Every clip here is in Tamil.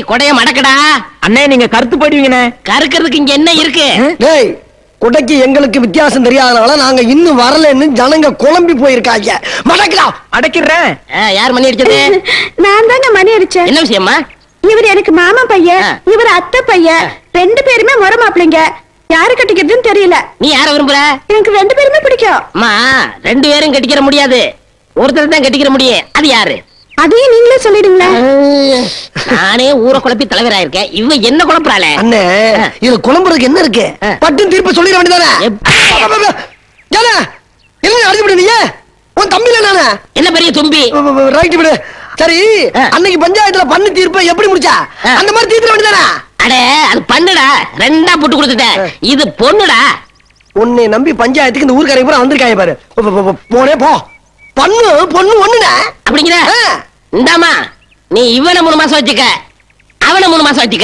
கொடைய மடக்கடா. அண்ணே நீங்க கருத்து போயிடுவீங்கண்ணே. கருக்கிறதுக்கு இங்க என்ன இருக்கு? டேய் கொடைக்கு எங்களுக்கு வித்தியாசம் தெரியாதனால நாங்க இன்னும் வரலன்னு ஜனங்க குழம்பி போயிருக்காங்க. மடக்கடா. அடக்கிடுறேன். யார் மணி அடிச்சது? நான் தாங்க மணி அடிச்சேன். என்ன விஷயமா? இவர் எனக்கு மாமா பையன், இவர் அத்தை பையன், 2 பேருமே முறை மாப்பிள்ளைங்க. யாரு கட்டிக்கிறதுன்னு தெரியல. நீ யார விரும்புற? எனக்கு 2 பேருமே பிடிக்கும். அம்மா 2 பேரும் கட்டிக்கிற முடியாது, ஒருத்தர் தான் கட்டிக்கிற முடியும். அது யாரு? அதையும் நீங்களே சொல்லிடுங்களேன். நானே ஊரை குழப்பி தலைவராயிருக்கேன், இவ என்ன குழப்பறாளே? அண்ணே இது குழம்புறதுக்கு என்ன இருக்கு? பட்டும் தீர்ப்பு சொல்லிட வேண்டியதானே? என்ன அடிச்சு விடு? நீ உன் தம்பில நானே என்ன பெரிய தும்பி? ரைட் விடு. சரி அன்னைக்கு பஞ்சாயத்துல பண்ணு தீர்ப்பை எப்படி முடிச்சா? அந்த மாதிரி தீர்த்து வேண்டியதானே? அடே அது பண்ணுடா, 2ஆ போட்டு கொடுத்துட்டேன். இது பொண்ணுடா. உன்னை நம்பி பஞ்சாயத்துக்கு இந்த ஊர்க்காரங்க பூரா வந்திருக்காங்க பாரு. போனே போ. பண்ணு பொண்ணு ஒண்ணுடா அப்படிங்கிற. இந்தாமா நீ இவனை 3 மாசம் வச்சுக்க, அவனை 3 மாசம் வச்சுக்க.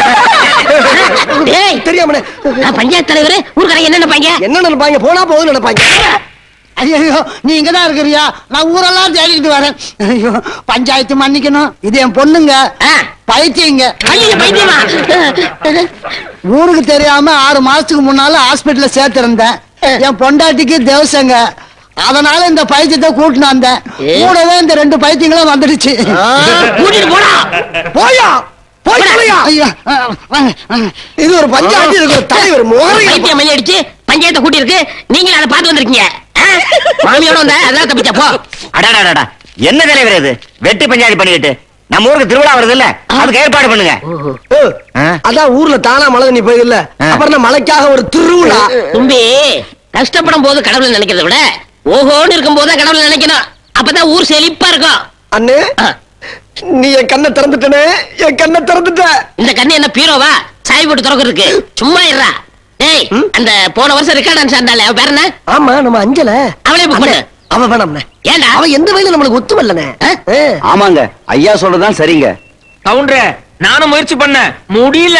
தெரியாம நான் பஞ்சாயத்து தலைவர், ஊர்க்காரங்க என்ன நினைப்பாங்க? என்ன நினைப்பாங்க? போனா போதும் நினைப்பாங்க. ஐயோ நீ இங்கதான் இருக்கிறியா? நான் ஊரெல்லாம் தேடிக்கிட்டு வரேன். ஐயோ பஞ்சாயத்து மன்னிக்கணும், இது என் பொண்ணுங்க. பைத்தியங்க. பைத்தியமா? ஊருக்கு தெரியாம 6 மாசத்துக்கு முன்னால ஹாஸ்பிட்டல்ல சேர்த்திருந்தேன். என் பொண்டாட்டிக்கு தேவசங்க, அதனால இந்த பைத்தியத்தை கூட்டிட்டு வந்தேன். கூடவே இந்த 2 பைத்தியங்களும் வந்துடுச்சு. கூட்டிட்டு போடா. போயா போயா. இது ஒரு பஞ்சாயத்து, இதுக்கு ஒரு தலைவர் பைத்தியம் மணி அடிச்சு பஞ்சாயத்தை கூட்டி இருக்கு. நீங்களும் அதை பார்த்து வந்திருக்கீங்க. மாமியோட வந்த அதான் தப்பிச்சா போ. அடாடாடா என்ன தலைவர் இது? வெட்டி பஞ்சாயத்து பண்ணிட்டு நம்ம ஊருக்கு திருவிழா வருது இல்ல, அதுக்கு ஏற்பாடு பண்ணுங்க. அதான் ஊர்ல தானா மழை தண்ணி போயிது இல்ல, அப்புறம் மழைக்காக ஒரு திருவிழா. தும்பி கஷ்டப்படும் போது கடவுளை நினைக்கிறத விட ஓஹோன்னு இருக்கும் போது கடவுளை நினைக்கணும். அப்பதான் ஊர் செழிப்பா இருக்கும். அண்ணே நீ என் கண்ணை திறந்துட்டனே, என் கண்ணை திறந்துட்ட. இந்த கண்ணு என்ன பீரோவா சாய் போட்டு திறக்கிறதுக்கு? சும்மா இருடா. டேய் அந்த போன வருஷம் ரெக்கார்ட் டான்ஸ் ஆண்டாளே, அவ பேர் என்ன? ஆமா நம்ம அஞ்சல. அவளே புக் பண்ணு. அவ வேணாம்ண்ணே. ஏண்டா? அவ எந்த வயல நம்மளுக்கு ஒத்து வரலனே. ஆமாங்க ஐயா சொல்றதுதான் சரிங்க. கவுண்டரே நானும் முயற்சி பண்ண முடியல.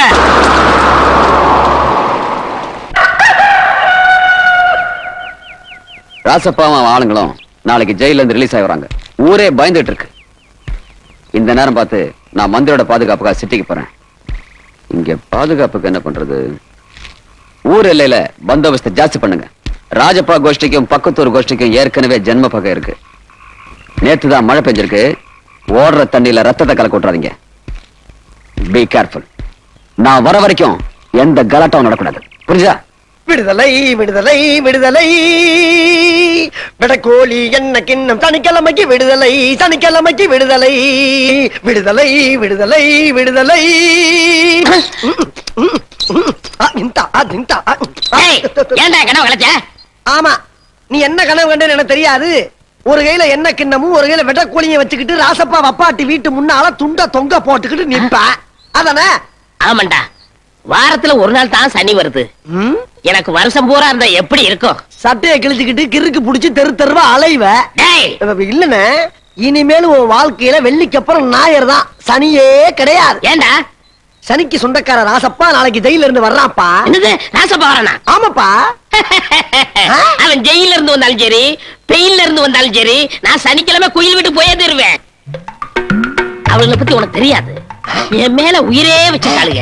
ராசப்பாவும் ஆளுங்களும் நாளைக்கு ஜெயில இருந்து ரிலீஸ் ஆகுறாங்க. ஊரே பயந்துட்டு இருக்கு. இந்த நேரம் பார்த்து நான் மந்திரோட பாதுகாப்புக்காக சிட்டிக்கு போறேன். இங்க பாதுகாப்புக்கு என்ன பண்றது? ஊர் எல்லையில பந்தோபஸ்து ஜாஸ்தி பண்ணுங்க. ராஜப்பா கோஷ்டிக்கும் பக்கத்தூர் கோஷ்டிக்கும் ஏற்கனவே ஜென்ம பகை இருக்கு. நேத்துதான் மழை பெஞ்சிருக்கு. ஓடுற தண்ணியில ரத்தத்தை கலக்க விட்டுறாதீங்க. Be careful. நான் வர வரைக்கும் எந்த கலாட்டாவும் நடக்கூடாது. புரிஞ்சா? விடுதலை விடுதலை விடுதலை விடக்கோழி என்ன கிண்ணம் சனிக்கிழமைக்கு விடுதலை, சனிக்கிழமைக்கு விடுதலை. விடுதலை விடுதலை விடுதலை. ஆமா நீ என்ன கனவு கண்டேன்னு எனக்கு தெரியாது. ஒரு கையில என்ன கிண்ணமும் ஒரு கையில வெட்டக்கோழியை வச்சுக்கிட்டு ராசப்பா வப்பாட்டி வீட்டு முன்னால துண்ட தொங்க போட்டுக்கிட்டு நிப்ப அதானே? ஆமாண்டா, வாரத்துல ஒரு நாள் தான் சனி வருது. எனக்கு வருஷம் பூரா இருந்தா எப்படி இருக்கும்? சட்டையை கிழிச்சுக்கிட்டு கிறுக்கு புடிச்சு தெரு தெருவா அலைவ. இல்லன்னு இனிமேல் உன் வாழ்க்கையில வெள்ளிக்கு அப்புறம் ஞாயிறு தான், சனியே கிடையாது. ஏண்டா? சனிக்கு சொந்தக்கார ராசப்பா நாளைக்கு ஜெயில இருந்து வர்றாப்பா. என்னது ராசப்பா வரானா? ஆமாப்பா. அவன் ஜெயில இருந்து வந்தாலும் சரி, பெயில்ல இருந்து வந்தாலும் சரி, நான் சனிக்கிழமை குயில் விட்டு போயே தருவேன். அவளை பத்தி உனக்கு தெரியாது. என் மேல உயிரே வச்சிருக்காளுங்க.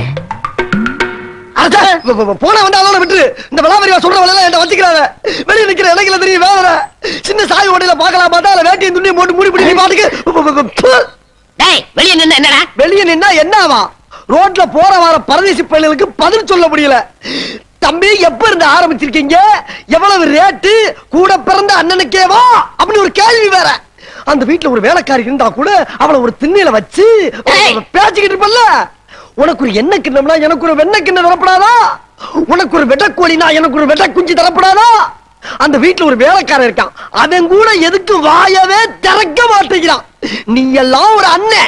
போன வந்து அதோட விட்டு இந்த விளாவரியா சொல்ற வேலை என்கிட்ட வச்சுக்கிறாங்க. வெளியே நிக்கிற இடையில தெரியும் வேற சின்ன சாய் ஓடையில பாக்கலாம் பார்த்தா அதுல வேட்டையும் துணியை போட்டு மூடி பிடி பாட்டுக்கு. வெளியே நின்னா என்னடா? வெளியே நின்னா என்னவா? ரோட்ல போற வார பரதேசி பள்ளிகளுக்கு பதில் சொல்ல முடியல. தம்பி எப்ப இருந்து ஆரம்பிச்சிருக்கீங்க? எவ்வளவு ரேட்டு? கூட பிறந்த அண்ணனுக்கேவா அப்படின்னு ஒரு கேள்வி வேற. அந்த வீட்டுல ஒரு வேலைக்காரி இருந்தா கூட அவளை ஒரு திண்ணையில வச்சு பேச்சுக்கிட்டு இருப்பல்ல. உனக்கு ஒரு எண்ணெய் கிண்ணம்னா எனக்கு ஒரு வெண்ணெய் கிண்ணம் தரப்படாதா? உனக்கு ஒரு வெட்டக்கோழினா எனக்கு ஒரு வெட்ட குஞ்சு தரப்படாதா? அந்த வீட்டுல ஒரு வேலைக்காரன் இருக்கான், அவன் கூட எதுக்கு வாயவே திறக்க மாட்டேங்கிறான். நீ எல்லாம் ஒரு அண்ணன்.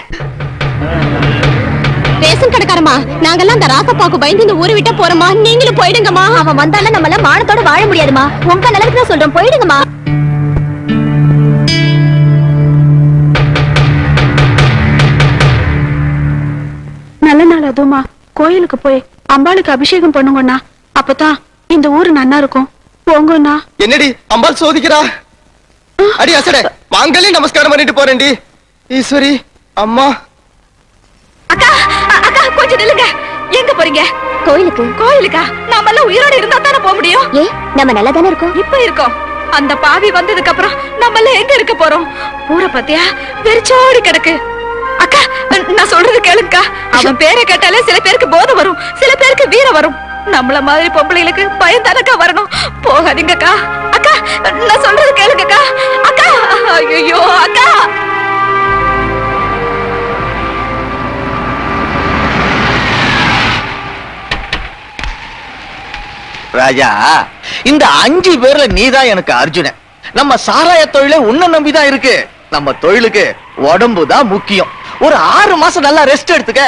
ரேஷன் கடைக்காரமா, நாங்கெல்லாம் அந்த ராசப்பாக்கு பயந்து இந்த ஊரை விட்டா போறோமா? நீங்களும் போயிடுங்கம்மா. அவன் வந்தாலும் நம்ம எல்லாம் மானத்தோட வாழ முடியாதுமா. உங்க நிலவுக்கு தான் சொல்றோம், போயிடுங்கம்மா. நல்ல நாள் அதுமா கோயிலுக்கு போய் அம்பாளுக்கு அபிஷேகம் பண்ணுங்கண்ணா. அப்பதான் இந்த ஊரு நன்னா இருக்கும். போங்கண்ணா. என்னடி அம்பாள் சோதிக்கிறா? அடி அசடே மாங்கலி நமஸ்காரம் பண்ணிட்டு போறேன்டி. ஈஸ்வரி அம்மா. அக்கா கொஞ்சம் நில்லுங்க. எங்க போறீங்க? கோயிலுக்கு. கோயிலுக்கா? நாம எல்லாம் உயிரோட இருந்தா தானே போக முடியும். ஏ, நம்ம நல்லா தானே இருக்கோம். இப்ப இருக்கோம். அந்த பாவி வந்ததுக்கு அப்புறம் நம்ம எல்லாம் எங்க இருக்க போறோம்? ஊரை பத்தியா வெறிச்சோடி கிடக்கு. அக்கா, நான் சொல்றது கேளுக்கா. அவன் பேரை கேட்டாலே சில பேருக்கு போதை வரும், சில பேருக்கு வீரம் வரும். நம்மள மாதிரி பொம்பளைகளுக்கு பயம் தானக்கா வரணும். போகாதீங்கக்கா. அக்கா, நான் சொல்றது கேளுங்கக்கா. அக்கா, ஐயோ அக்கா. ராஜா, இந்த 5 பேர்ல நீதான் எனக்கு அர்ஜுனன். நம்ம சாராய தொழிலே உன்னை நம்பிதான் இருக்கு. நம்ம தொழிலுக்கு உடம்பு தான் முக்கியம். ஒரு 6 மாசம் நல்லா ரெஸ்ட் எடுத்துக்க.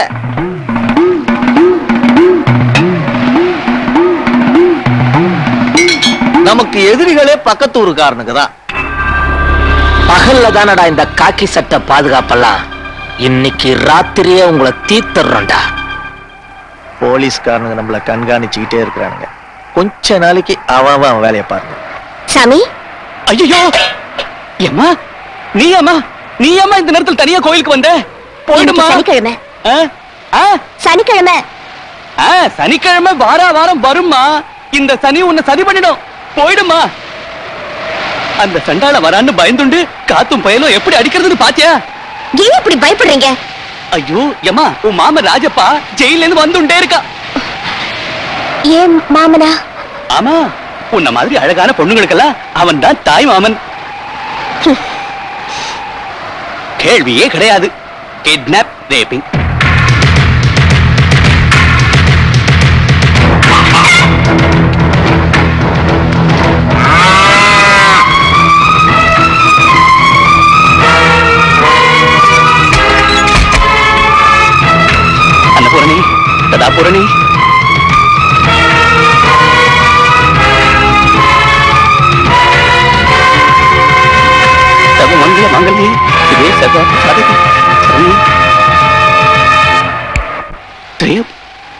நமக்கு எதிரிகளே பக்கத்து ஊருக்காரனுக்கு தான். பகல்ல தானடா இந்த காக்கி சட்ட பாதுகாப்பெல்லாம். இன்னைக்கு ராத்திரியே உங்களை தீர்த்துறோம்டா. போலீஸ்காரனுங்க நம்மள கண்காணிச்சுக்கிட்டே இருக்கிறானுங்க. கொஞ்ச நாளைக்கு அவன் வேலையை பாருங்க. சாமி, ஐயோ ஏமா, நீ ஏமா இந்த நேரத்தில் தனியா கோயிலுக்கு வந்த? போயிடுமா. சனிக்கிழமை. சனிக்கிழமை. சனிக்கிழமை வாரம் வருமா. இந்த சனி உன்னை சரி பண்ணிடும். போயிடுமா. அந்த சண்டால வரான்னு பயந்துண்டு காத்தும் பயலும் எப்படி அடிக்கிறதுன்னு பாத்தியா? ஏன் இப்படி பயப்படுறீங்க? ஐயோ ஏமா, உன் மாமன் ராஜப்பா ஜெயில இருந்து வந்துட்டே இருக்கா. ஏன் மாமனா? ஆமா, உன்ன மாதிரி அழகான பொண்ணுங்களுக்கெல்லாம் அவன் தான் தாய் மாமன். கேள்வியே கிடையாது. Kidnap, raping. அன்னபூரணி, சதாபூரணி. மங்களி இதே சதா சாதகி சரணி திரேப்.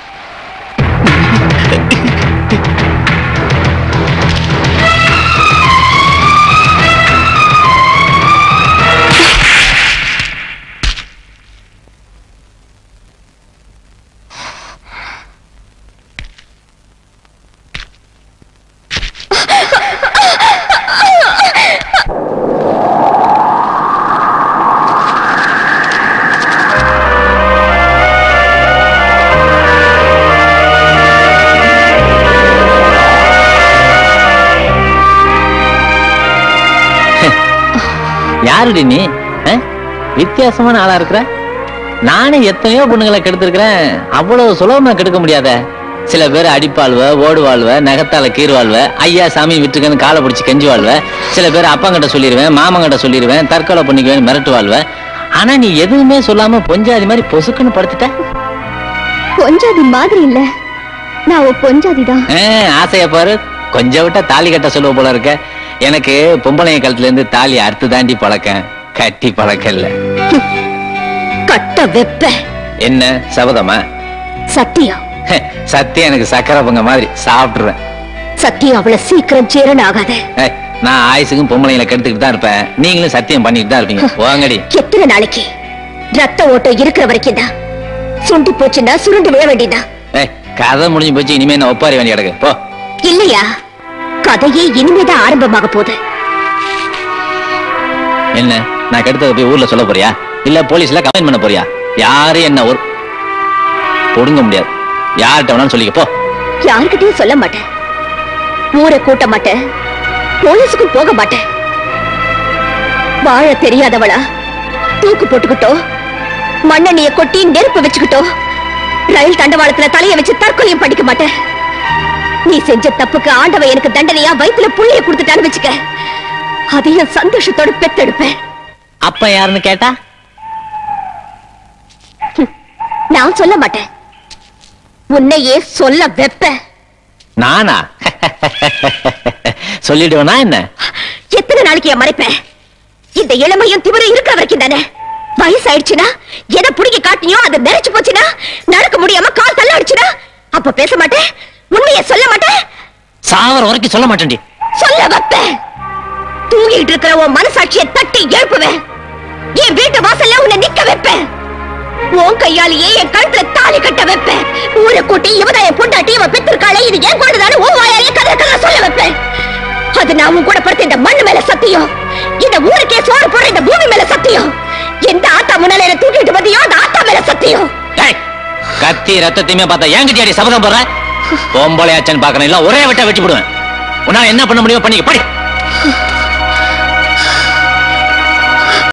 யாருடி நீ? வித்தியாசமான ஆளா இருக்கிற. நானே எத்தனையோ பொண்ணுங்களை கெடுத்திருக்கிறேன். அவ்வளவு சுலபமா கெடுக்க முடியாத. சில பேர் அடிப்பாழ்வ, ஓடுவாழ்வ, நகத்தால கீர்வாழ்வ, ஐயா சாமி விட்டுருக்கன்னு காலை பிடிச்சி கெஞ்சி வாழ்வ. சில பேர் அப்பங்கிட்ட சொல்லிடுவேன், மாமங்கிட்ட சொல்லிடுவேன், தற்கொலை பண்ணிக்குவேன் மிரட்டு வாழ்வ. ஆனா நீ எதுவுமே சொல்லாம பொஞ்சாதி மாதிரி பொசுக்குன்னு படுத்துட்ட. பொஞ்சாதி மாதிரி இல்ல, நான் ஒரு பொஞ்சாதிதான். ஆசைய பாரு. கொஞ்சம் விட்டா தாலி கட்ட சொல்லுவ போல இருக்க. எனக்கு பொம்பளைய காலத்துல இருந்து தாலி அறுத்து தாண்டி பழக்கம், கட்டி பழக்கம் இல்ல. கட்ட வெப்ப. என்ன சபதமா? சத்தியம். சத்தியம் எனக்கு சக்கரை பொங்க மாதிரி சாப்பிட்டுறேன். சத்தியம் அவ்வளவு சீக்கிரம் சேரன் ஆகாத. நான் ஆயுசுக்கும் பொம்பளைங்களை கெடுத்துக்கிட்டு தான் இருப்பேன். நீங்களும் சத்தியம் பண்ணிட்டு தான் இருப்பீங்க. வாங்கடி. எத்தனை நாளைக்கு? ரத்த ஓட்டம் இருக்கிற வரைக்கும் தான். சுண்டி போச்சுன்னா சுருண்டு விழ வேண்டியதான். கதை முடிஞ்சு போச்சு. இனிமே நான் ஒப்பாரி வேண்டி கிடக்கு போ. இல்லையா, கதையே இனிமேதான் ஆரம்பமாக போகுது. என்ன, நான் கெடுத்தத போய் ஊர்ல சொல்ல போறியா? இல்ல போலீஸ்ல கம்ப்ளைண்ட் பண்ண போறியா? யாரும் என்ன ஒரு பொடுங்க முடியாது. யார்கிட்ட வேணாலும் சொல்லிக்க போ. யாருக்கிட்டையும் சொல்ல மாட்டேன். ஊரை கூட்ட மாட்டேன், போலீஸுக்கும் போக மாட்டேன். வாழ தெரியாதவளா தூக்கு போட்டுக்கிட்டோ, மண்ணெண்ணிய கொட்டி நெருப்பு வச்சுக்கிட்டோ, ரயில் தண்டவாளத்துல தலைய வச்சு தற்கொலையும் பண்ணிக்க மாட்டேன். நீ செஞ்ச தப்புக்கு ஆண்டவ எனக்கு தண்டனையா வயித்துல புள்ளைய கொடுத்துட்டான்னு வச்சுக்க, அதையும் சந்தோஷத்தோட பெத்தெடுப்பேன். அப்ப யாருன்னு கேட்டா நான் சொல்ல மாட்டேன், உன்னையே சொல்ல வைப்ப. நானா? சொல்லிடுவேனா என்ன? எத்தனை நாளைக்கு என் மறைப்பேன்? இந்த இளமையும் திமிரும் இருக்கிற வரைக்கும் தானே. வயசாயிடுச்சுன்னா, எதை புடிக்க காட்டினியோ அதை நெரிச்சு போச்சுன்னா, நடக்க முடியாம கால் தள்ள அடிச்சுனா, அப்ப பேச மாட்டேன், உண்மையை சொல்ல மாட்டேன். சாவர வரைக்கும் சொல்ல மாட்டேன்டி. சொல்ல வைப்பேன். தூங்கிட்டு இருக்கிற உன் மனசாட்சியை தட்டி எழுப்புவேன். என் வீட்டு வாசல்ல உன்னை நிக்க வைப்பேன். உன் கையாலேயே என் கழுத்துல தாலி கட்ட வைப்பேன். ஊரை கூட்டி இவதான் என் பொண்டாட்டி, இவ பெத்திருக்காளே, இது ஏன் கொண்டுதானே உன் வாயாலே கதை கதை சொல்ல வைப்பேன். அது நான் உன் கூட படுத்த இந்த மண்ணு மேல சத்தியம், இந்த ஊருக்கே சோறு போடுற இந்த பூமி மேல சத்தியம், எந்த ஆத்தா முன்னால என்ன தூக்கிட்டு வந்தியோ அந்த ஆத்தா மேல சத்தியம். கத்தி ரத்தத்தையுமே பார்த்தா என்கிட்ட அடி சபதம் போடுற? பொம்பளையாச்சன்னு பாக்கணும், இல்ல ஒரே விட்ட வெட்டி விடுவேன். உன்னால என்ன பண்ண முடியும் பண்ணிக்க, படி.